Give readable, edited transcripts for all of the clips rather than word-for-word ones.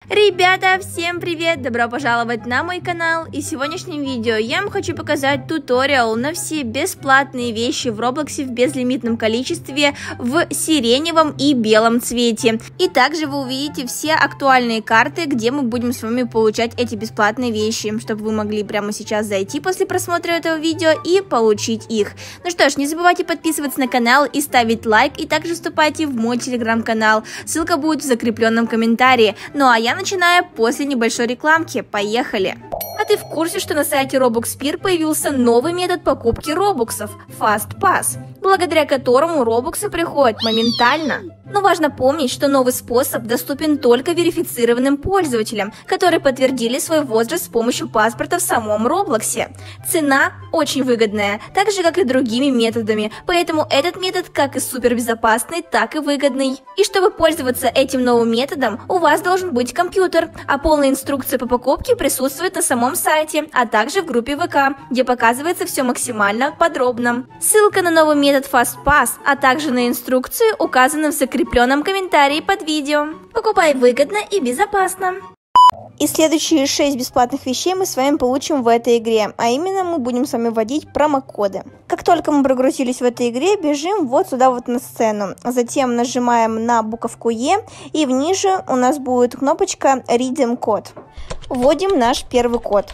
Ребята, всем привет! Добро пожаловать на мой канал, и в сегодняшнем видео я вам хочу показать туториал на все бесплатные вещи в Роблоксе в безлимитном количестве в сиреневом и белом цвете. И также вы увидите все актуальные карты, где мы будем с вами получать эти бесплатные вещи, чтобы вы могли прямо сейчас зайти после просмотра этого видео и получить их. Ну что ж, не забывайте подписываться на канал и ставить лайк, и также вступайте в мой телеграм-канал, ссылка будет в закрепленном комментарии. Ну а я начинаю после небольшой рекламки. Поехали! А ты в курсе, что на сайте Robloxpeer появился новый метод покупки робоксов – Fast Pass, благодаря которому робоксы приходят моментально? Но важно помнить, что новый способ доступен только верифицированным пользователям, которые подтвердили свой возраст с помощью паспорта в самом Роблоксе. Цена очень выгодная, так же как и другими методами, поэтому этот метод как и супербезопасный, так и выгодный. И чтобы пользоваться этим новым методом, у вас должен быть компьютер, а полная инструкция по покупке присутствует на самом сайте, а также в группе ВК, где показывается все максимально подробно. Ссылка на новый метод Fast Pass, а также на инструкцию указана в закрепленном комментарии под видео. Покупай выгодно и безопасно. И следующие 6 бесплатных вещей мы с вами получим в этой игре, а именно мы будем с вами вводить промокоды. Как только мы прогрузились в этой игре, бежим вот сюда вот на сцену, затем нажимаем на буковку Е, и ниже у нас будет кнопочка Redeem код. Вводим наш первый код.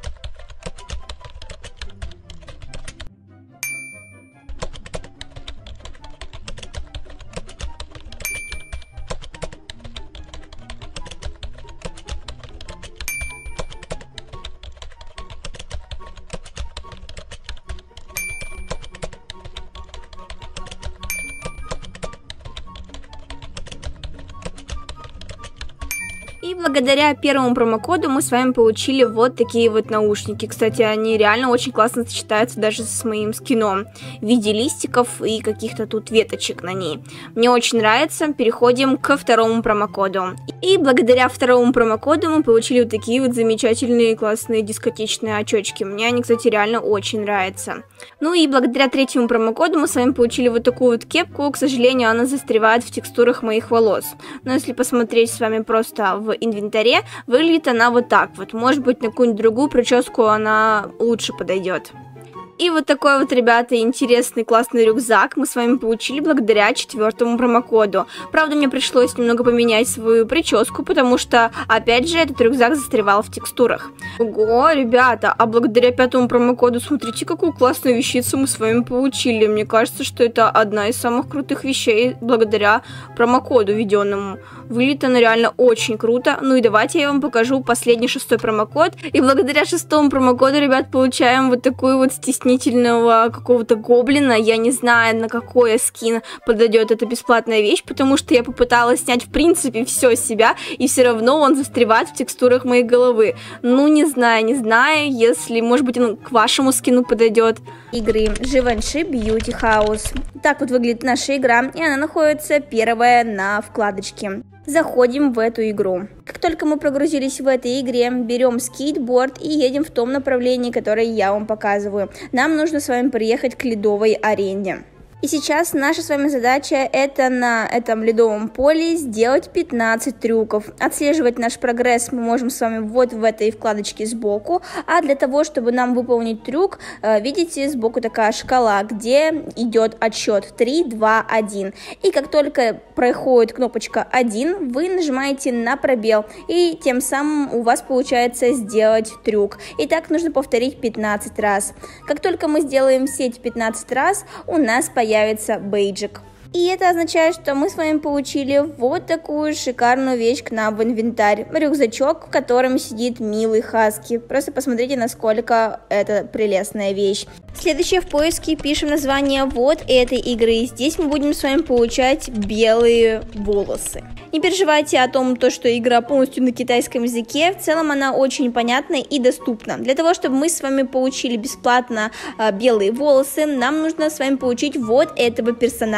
И благодаря первому промокоду мы с вами получили вот такие вот наушники. Кстати, они реально очень классно сочетаются даже с моим скином в виде листиков и каких-то тут веточек на ней. Мне очень нравится. Переходим ко второму промокоду. И благодаря второму промокоду мы получили вот такие вот замечательные классные дискотечные очечки. Мне они, кстати, реально очень нравятся. Ну и благодаря третьему промокоду мы с вами получили вот такую вот кепку. К сожалению, она застревает в текстурах моих волос. Но если посмотреть с вами просто в инвентаре, выглядит она вот так вот. Может быть, на какую-нибудь другую прическу она лучше подойдет. И вот такой вот, ребята, интересный, классный рюкзак мы с вами получили благодаря четвертому промокоду. Правда, мне пришлось немного поменять свою прическу, потому что, опять же, этот рюкзак застревал в текстурах. Ого, ребята, а благодаря пятому промокоду, смотрите, какую классную вещицу мы с вами получили. Мне кажется, что это одна из самых крутых вещей благодаря промокоду введенному. Выглядит она реально очень круто. Ну и давайте я вам покажу последний шестой промокод. И благодаря шестому промокоду, ребят, получаем вот такую вот стеснительного какого-то гоблина. Я не знаю, на какой скин подойдет эта бесплатная вещь, потому что я попыталась снять в принципе все с себя, и все равно он застревает в текстурах моей головы. Ну не знаю, если, может быть, он к вашему скину подойдет. Игры Givenchy Beauty House. Так вот выглядит наша игра, и она находится первая на вкладочке. Заходим в эту игру. Как только мы прогрузились в этой игре, берем скейтборд и едем в том направлении, которое я вам показываю. Нам нужно с вами приехать к ледовой арене. И сейчас наша с вами задача это на этом ледовом поле сделать 15 трюков. Отслеживать наш прогресс мы можем с вами вот в этой вкладочке сбоку. А для того, чтобы нам выполнить трюк, видите, сбоку такая шкала, где идет отсчет 3, 2, 1. И как только проходит кнопочка 1, вы нажимаете на пробел. И тем самым у вас получается сделать трюк. И так нужно повторить 15 раз. Как только мы сделаем все эти 15 раз, у нас появится бейджик. И это означает, что мы с вами получили вот такую шикарную вещь к нам в инвентарь. Рюкзачок, в котором сидит милый хаски. Просто посмотрите, насколько это прелестная вещь. Следующее в поиске пишем название вот этой игры. Здесь мы будем с вами получать белые волосы. Не переживайте о том, что игра полностью на китайском языке. В целом она очень понятна и доступна. Для того, чтобы мы с вами получили бесплатно белые волосы, нам нужно с вами получить вот этого персонажа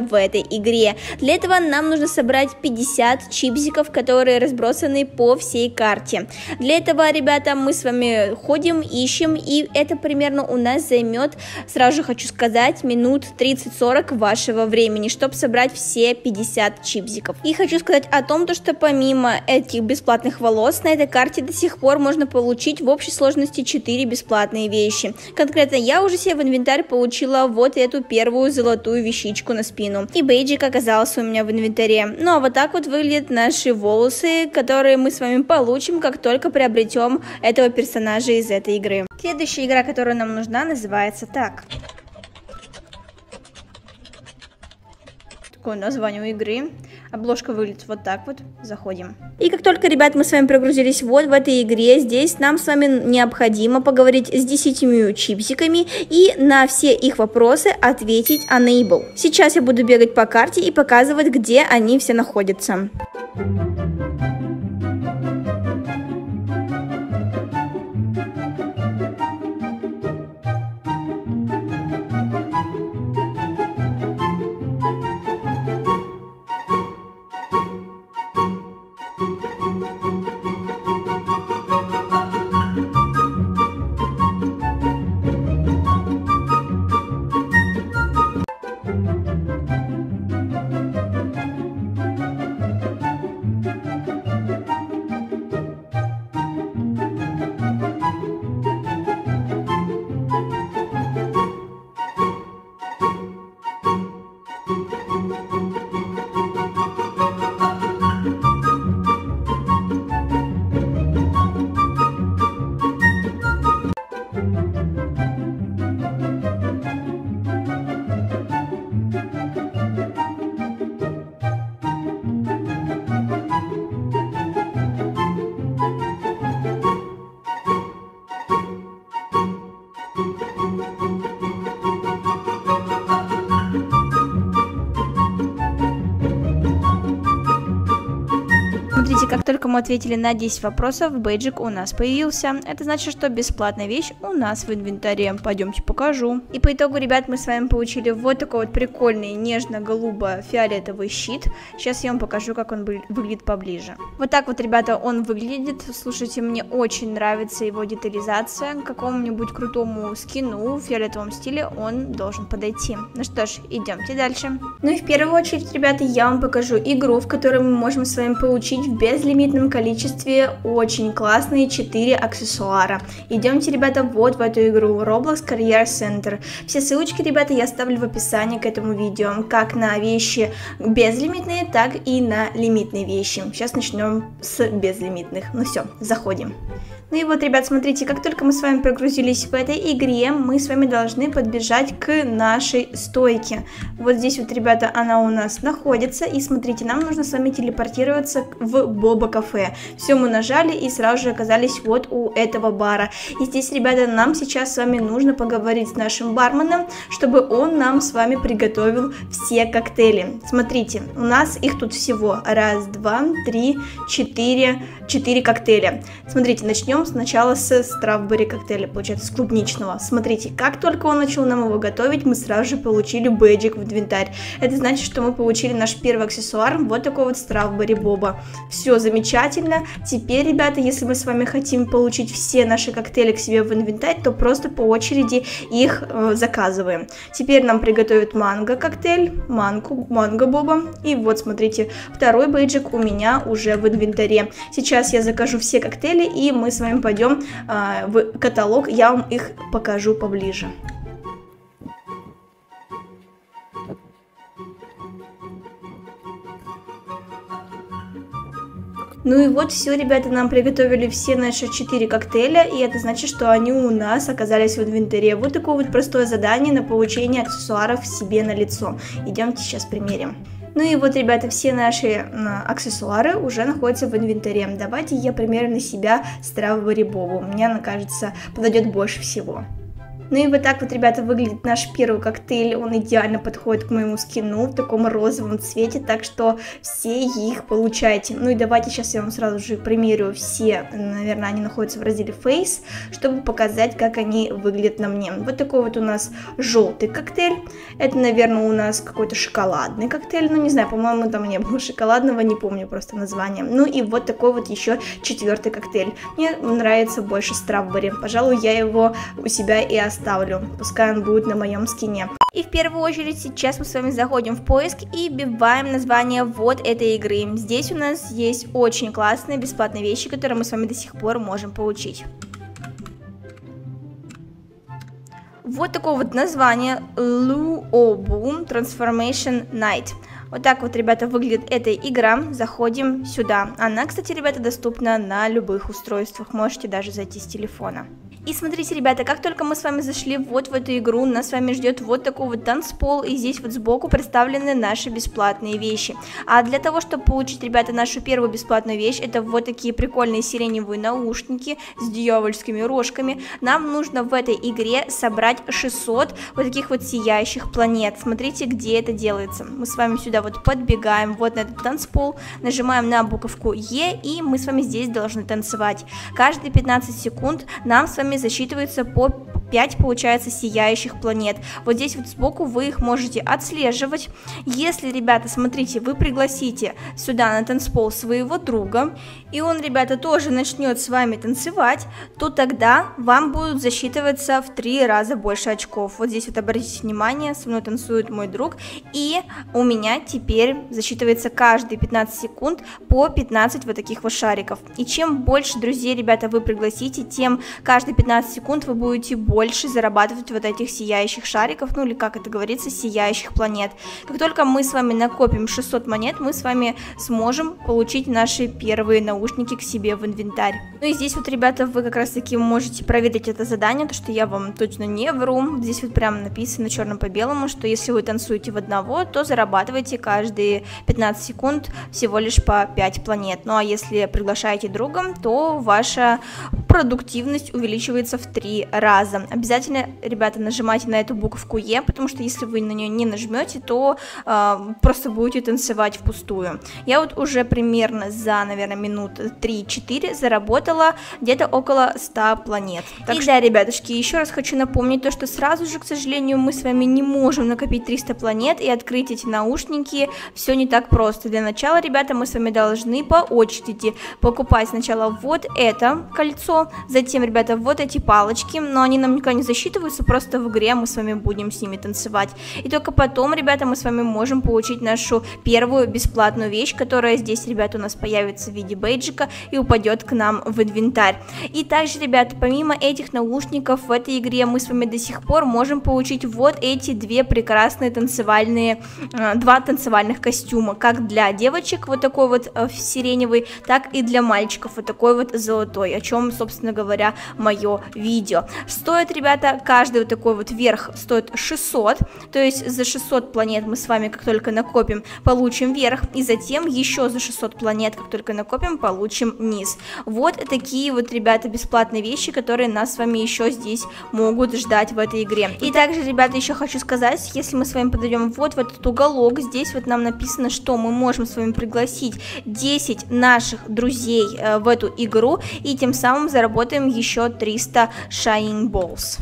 в этой игре. Для этого нам нужно собрать 50 чипсиков, которые разбросаны по всей карте. Для этого, ребята, мы с вами ходим, ищем, и это примерно у нас займет, сразу же хочу сказать, минут 30-40 вашего времени, чтобы собрать все 50 чипсиков. И хочу сказать о том, что помимо этих бесплатных волос, на этой карте до сих пор можно получить в общей сложности 4 бесплатные вещи. Конкретно я уже себе в инвентарь получила вот эту первую золотую вещичку на спину. И бейджик оказался у меня в инвентаре. Ну а вот так вот выглядят наши волосы, которые мы с вами получим, как только приобретем этого персонажа из этой игры. Следующая игра, которая нам нужна, называется так. Такое название у игры. Обложка выглядит вот так вот. Заходим. И как только, ребят, мы с вами прогрузились вот в этой игре, здесь нам с вами необходимо поговорить с 10 чипсиками и на все их вопросы ответить Enable. Сейчас я буду бегать по карте и показывать, где они все находятся. Смотрите, как только мы ответили на 10 вопросов, бейджик у нас появился. Это значит, что бесплатная вещь у нас в инвентаре. Пойдемте покажу. И по итогу, ребят, мы с вами получили вот такой вот прикольный нежно-голубо-фиолетовый щит. Сейчас я вам покажу, как он выглядит поближе. Вот так вот, ребята, он выглядит. Слушайте, мне очень нравится его детализация. К какому-нибудь крутому скину в фиолетовом стиле он должен подойти. Ну что ж, идемте дальше. Ну и в первую очередь, ребята, я вам покажу игру, в которой мы можем с вами получить в безлимитном количестве очень классные 4 аксессуара. Идемте, ребята, вот в эту игру Roblox Career Center. Все ссылочки, ребята, я оставлю в описании к этому видео, как на вещи безлимитные, так и на лимитные вещи. Сейчас начнем с безлимитных. Ну все, заходим. Ну и вот, ребят, смотрите, как только мы с вами прогрузились в этой игре, мы с вами должны подбежать к нашей стойке. Вот здесь вот, ребята, она у нас находится. И смотрите, нам нужно с вами телепортироваться в Боба кафе. Все, мы нажали и сразу же оказались вот у этого бара. И здесь, ребята, нам сейчас с вами нужно поговорить с нашим барменом, чтобы он нам с вами приготовил все коктейли. Смотрите, у нас их тут всего 1, 2, 3, 4 коктейля. Смотрите, начнем сначала с стrawberry коктейля, получается, с клубничного. Смотрите, как только он начал нам его готовить, мы сразу же получили бейджик в инвентарь. Это значит, что мы получили наш первый аксессуар, вот такой вот strawberry боба. Все замечательно. Теперь, ребята, если мы с вами хотим получить все наши коктейли к себе в инвентарь, то просто по очереди их заказываем. Теперь нам приготовят манго коктейль, манго боба. И вот, смотрите, второй бейджик у меня уже в инвентаре. Сейчас я закажу все коктейли, и мы с вами пойдем в каталог, я вам их покажу поближе. Ну и вот все, ребята, нам приготовили все наши 4 коктейля, и это значит, что они у нас оказались в инвентаре. Вот такое вот простое задание на получение аксессуаров себе на лицо. Идемте сейчас примерим. Ну и вот, ребята, все наши аксессуары уже находятся в инвентаре. Давайте я примерю на себя strawberry бобу. Мне она, кажется, подойдет больше всего. Ну и вот так вот, ребята, выглядит наш первый коктейль. Он идеально подходит к моему скину в таком розовом цвете, так что все их получайте. Ну и давайте сейчас я вам сразу же примерю все. Наверное, они находятся в разделе Face, чтобы показать, как они выглядят на мне. Вот такой вот у нас желтый коктейль. Это, наверное, у нас какой-то шоколадный коктейль. Ну, не знаю, по-моему, там не было шоколадного, не помню просто название. Ну и вот такой вот еще четвертый коктейль. Мне нравится больше стrawberry. Пожалуй, я его у себя и оставлю. Пускай он будет на моем скине. И в первую очередь сейчас мы с вами заходим в поиск и вбиваем название вот этой игры. Здесь у нас есть очень классные бесплатные вещи, которые мы с вами до сих пор можем получить. Вот такое вот название Luobu Transformation Night. Вот так вот, ребята, выглядит эта игра. Заходим сюда. Она, кстати, ребята, доступна на любых устройствах. Можете даже зайти с телефона. И смотрите, ребята, как только мы с вами зашли вот в эту игру, нас с вами ждет вот такой вот танцпол, и здесь вот сбоку представлены наши бесплатные вещи. А для того, чтобы получить, ребята, нашу первую бесплатную вещь, это вот такие прикольные сиреневые наушники с дьявольскими рожками, нам нужно в этой игре собрать 600 вот таких вот сияющих планет. Смотрите, где это делается. Мы с вами сюда вот подбегаем, вот на этот танцпол, нажимаем на буковку Е, и мы с вами здесь должны танцевать. Каждые 15 секунд нам с вами засчитывается по 5, получается, сияющих планет. Вот здесь вот сбоку вы их можете отслеживать. Если, ребята, смотрите, вы пригласите сюда на танцпол своего друга, и он, ребята, тоже начнет с вами танцевать, то тогда вам будут засчитываться в 3 раза больше очков. Вот здесь вот обратите внимание, со мной танцует мой друг, и у меня теперь засчитывается каждые 15 секунд по 15 вот таких вот шариков. И чем больше друзей, ребята, вы пригласите, тем каждые 15 секунд вы будете больше зарабатывать вот этих сияющих шариков, ну или, как это говорится, сияющих планет. Как только мы с вами накопим 600 монет, мы с вами сможем получить наши первые наушники к себе в инвентарь. Ну и здесь вот, ребята, вы как раз таки можете проверить это задание, то что я вам точно не вру. Здесь вот прямо написано черным по белому, что если вы танцуете в одного, то зарабатываете каждые 15 секунд всего лишь по 5 планет. Ну а если приглашаете друга, то ваша продуктивность увеличивается в 3 раза. Обязательно, ребята, нажимайте на эту буковку Е, потому что если вы на нее не нажмете, то просто будете танцевать впустую. Я вот уже примерно за, наверное, минут 3-4 заработала где-то около 100 планет. Так что, да, ребятушки, еще раз хочу напомнить то, что сразу же, к сожалению, мы с вами не можем накопить 300 планет и открыть эти наушники. Все не так просто. Для начала, ребята, мы с вами должны по очереди покупать сначала вот это кольцо, затем, ребята, вот эти палочки, но они нам никогда не засчитываются, просто в игре мы с вами будем с ними танцевать. И только потом, ребята, мы с вами можем получить нашу первую бесплатную вещь, которая здесь, ребята, у нас появится в виде бейджика и упадет к нам в инвентарь. И также, ребята, помимо этих наушников в этой игре мы с вами до сих пор можем получить вот эти два прекрасных танцевальных костюма, как для девочек вот такой вот сиреневый, так и для мальчиков вот такой вот золотой, о чем, собственно говоря, мое видео. Стоит, ребята, каждый вот такой вот верх стоит 600, то есть за 600 планет мы с вами, как только накопим, получим верх, и затем еще за 600 планет, как только накопим, получим низ. Вот такие вот, ребята, бесплатные вещи, которые нас с вами еще здесь могут ждать в этой игре. И также, ребята, еще хочу сказать, если мы с вами подойдем вот в этот уголок, здесь вот нам написано, что мы можем с вами пригласить 10 наших друзей в эту игру, и тем самым заработаем еще 300 Shining Balls.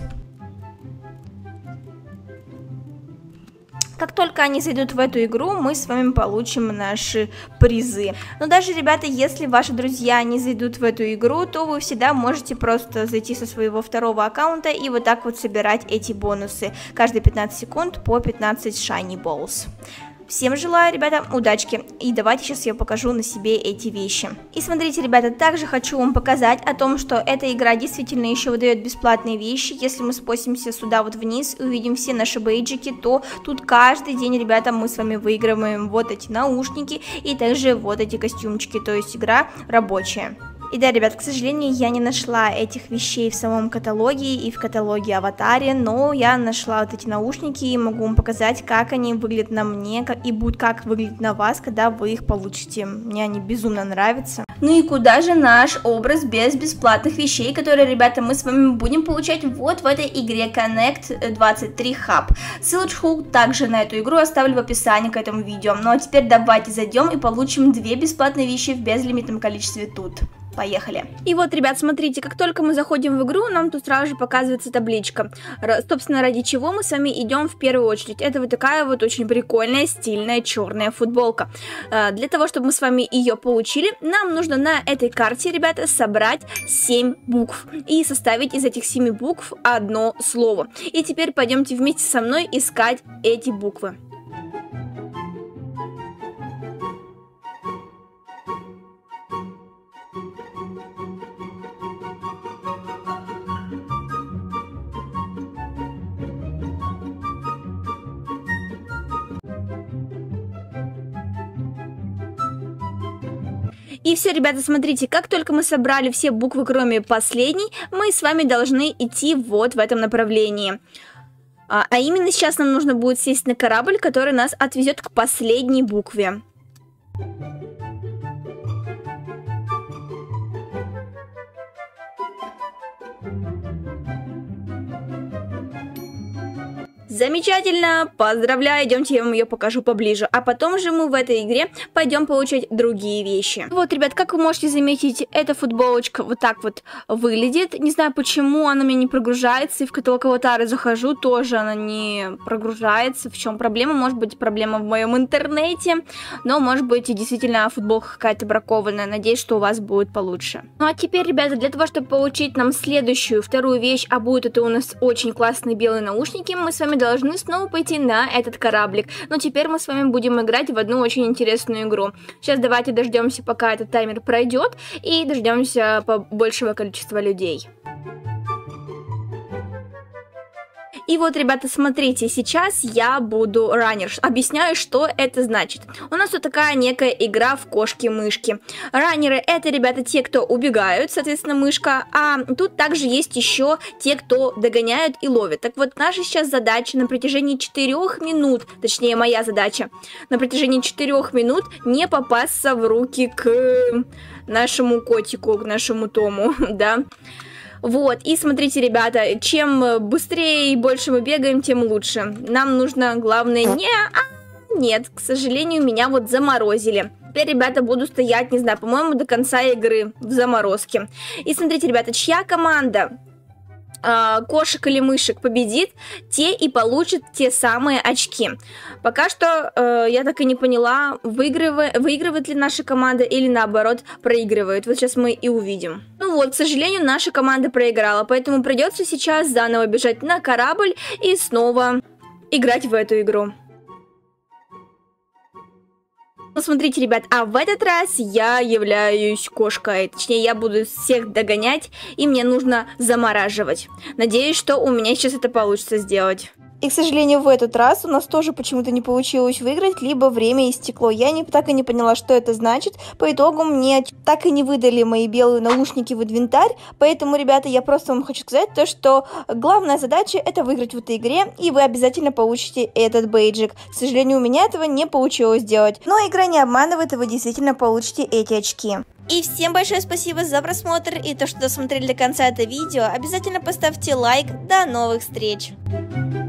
Как только они зайдут в эту игру, мы с вами получим наши призы. Но даже, ребята, если ваши друзья не зайдут в эту игру, то вы всегда можете просто зайти со своего второго аккаунта и вот так вот собирать эти бонусы. Каждые 15 секунд по 15 Shiny Balls. Всем желаю, ребята, удачки, и давайте сейчас я покажу на себе эти вещи. И смотрите, ребята, также хочу вам показать о том, что эта игра действительно еще выдает бесплатные вещи. Если мы спустимся сюда вот вниз и увидим все наши бейджики, то тут каждый день, ребята, мы с вами выигрываем вот эти наушники и также вот эти костюмчики, то есть игра рабочая. И да, ребят, к сожалению, я не нашла этих вещей в самом каталоге и в каталоге Аватаре, но я нашла вот эти наушники и могу вам показать, как они выглядят на мне и будут как выглядеть на вас, когда вы их получите. Мне они безумно нравятся. Ну и куда же наш образ без бесплатных вещей, которые, ребята, мы с вами будем получать вот в этой игре Connect 23 Hub. Ссылочку также на эту игру оставлю в описании к этому видео. Ну а теперь давайте зайдем и получим 2 бесплатные вещи в безлимитном количестве тут. Поехали. И вот, ребят, смотрите, как только мы заходим в игру, нам тут сразу же показывается табличка. Собственно, ради чего мы с вами идем в первую очередь. Это вот такая вот очень прикольная, стильная черная футболка. Для того, чтобы мы с вами ее получили, нам нужно на этой карте, ребята, собрать 7 букв и составить из этих 7 букв одно слово. И теперь пойдемте вместе со мной искать эти буквы. И все, ребята, смотрите, как только мы собрали все буквы, кроме последней, мы с вами должны идти вот в этом направлении. А именно сейчас нам нужно будет сесть на корабль, который нас отвезет к последней букве. Замечательно, поздравляю, идемте, я вам ее покажу поближе. А потом же мы в этой игре пойдем получать другие вещи. Вот, ребят, как вы можете заметить, эта футболочка вот так вот выглядит. Не знаю, почему она у меня не прогружается. И в каталог Аватара захожу, тоже она не прогружается. В чем проблема? Может быть, проблема в моем интернете. Но, может быть, и действительно футболка какая-то бракованная. Надеюсь, что у вас будет получше. Ну, а теперь, ребята, для того, чтобы получить нам следующую, вторую вещь, а будет это у нас очень классные белые наушники, мы с вами должны снова пойти на этот кораблик. Но теперь мы с вами будем играть в одну очень интересную игру. Сейчас давайте дождемся, пока этот таймер пройдет, и дождемся большего количества людей. И вот, ребята, смотрите, сейчас я буду раннер. Объясняю, что это значит. У нас тут такая некая игра в кошки-мышки. Раннеры — это, ребята, те, кто убегают, соответственно, мышка. А тут также есть еще те, кто догоняют и ловят. Так вот, наша сейчас задача на протяжении 4 минут, точнее, моя задача, на протяжении 4 минут не попасться в руки к нашему котику, к нашему Тому, да. Вот, и смотрите, ребята, чем быстрее и больше мы бегаем, тем лучше. Нам нужно, главное, нет, к сожалению, меня вот заморозили. Теперь, ребята, буду стоять, не знаю, по-моему, до конца игры в заморозке. И смотрите, ребята, чья команда кошек или мышек победит, те и получат те самые очки. Пока что я так и не поняла, выигрывает ли наша команда или наоборот проигрывает. Вот сейчас мы и увидим. Ну вот, к сожалению, наша команда проиграла, поэтому придется сейчас заново бежать на корабль и снова играть в эту игру. Ну, смотрите, ребят, а в этот раз я являюсь кошкой. Точнее, я буду всех догонять, и мне нужно замораживать. Надеюсь, что у меня сейчас это получится сделать. И, к сожалению, в этот раз у нас тоже почему-то не получилось выиграть, либо время истекло. Я так и не поняла, что это значит. По итогу мне так и не выдали мои белые наушники в инвентарь. Поэтому, ребята, я просто вам хочу сказать то, что главная задача — это выиграть в этой игре, и вы обязательно получите этот бейджик. К сожалению, у меня этого не получилось сделать. Но игра не обманывает, и вы действительно получите эти очки. И всем большое спасибо за просмотр и то, что досмотрели до конца это видео. Обязательно поставьте лайк. До новых встреч!